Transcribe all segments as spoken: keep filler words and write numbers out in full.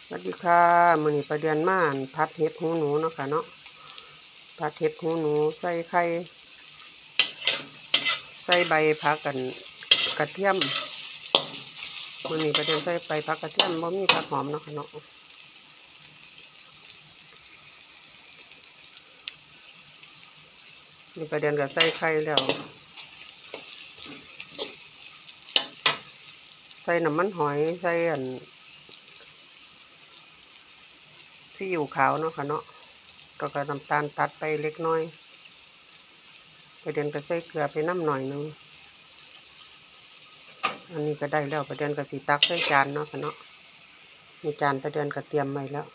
สวัสดีค่ะมื้อนี้ประเดือนมาอั่นผัดเห็ดหูหนูเนาะค่ะเนาะผัดเห็ดหูหนูใส่ไข่ใส่ใบผักกันกระเทียมมื้อนี้ประเดือนใส่ใบผักกระเทียมบ่มีผักหอมเนาะค่ะเนาะนี่ประเดือนก็ใส่ไข่แล้วใส่น้ำมันหอยใส่อันซีอิ๊วขาวเนาะค่ะเนาะก็ก็น้ำตาลตัดไปเล็กน้อยประเดือนก็ใส่เกลือไปน้ำหน่อยนึงอันนี้ก็ได้แล้วประเดือนก็สิตักใส่จานเนาะค่ะเนาะมีจานประเดือนก็เตรียมไว้แล้ว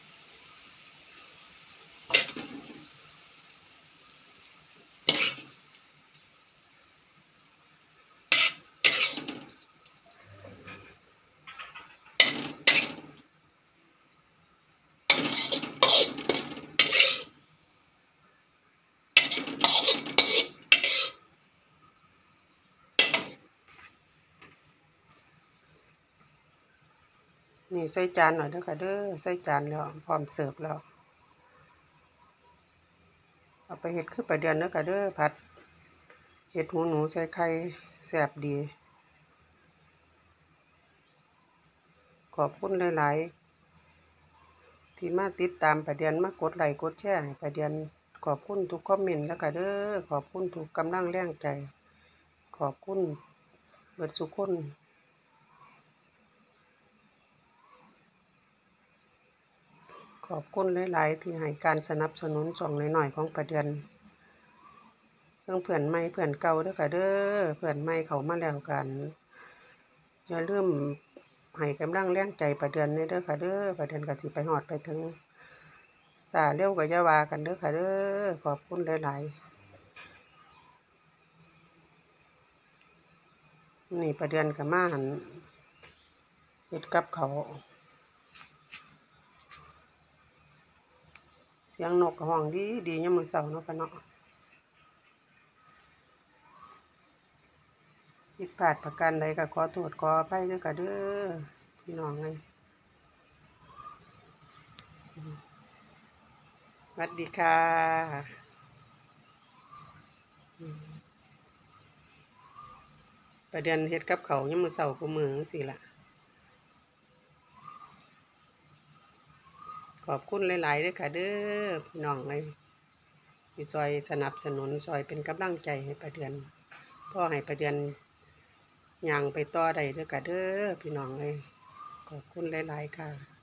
นี่ใส่จานหน่อยเด้อค่ะเด้อใส่จานแล้วพร้อมเสิร์ฟแล้วเอาไปเฮ็ดคือประเดือนเด้อค่ะเด้อผัดเห็ดหูหนูใส่ไข่แซ่บดีขอบคุณหลายๆที่มาติดตามประเดือนมากดไลค์กดแชร์ให้ประเดือนขอบคุณทุกคอมเมนต์แล้วค่ะเด้อขอบคุณทุกกำลังแรงใจขอบคุณเบิดทุกคนขอบคุณหลายๆที่ให้การสนับสนุนช่องน้อยๆของประเดือนทั้งเพื่อนใหม่เพื่อนเก่าเด้อค่ะเด้อเพื่อนใหม่เข้ามาแล้วกันอย่าลืมให้กำลังแรงใจประเดือนเด้อค่ะเด้อประเดือนก็สิไปฮอดไปถึงสาเร็วก็อย่าว่ากันเด้อค่ะเด้อขอบคุณหลายๆนี่ประเดือนก็มาหั่นเฮ็ดกับข้าวเสียงนกก็ร้องดีดียามมื้อเช้าเนาะค่ะเนาะผิดพลาดประการใดก็ขอโทษขออภัยเด้อค่ะเด้อพี่น้องเอ้ยสวัสดีค่ะประเดือนเฮ็ดกับข้าวยามมื้อเช้าคุมื้อจังซี้ล่ะขอบคุณหลายๆเด้อค่ะเด้อพี่น้องเอ้ยที่ช่วยสนับสนุนช่วยเป็นกำลังใจให้ประเดือนพอให้ประเดือนย่างไปต่อได้เด้อค่ะเด้อพี่น้องเอ้ยขอบคุณหลายๆค่ะ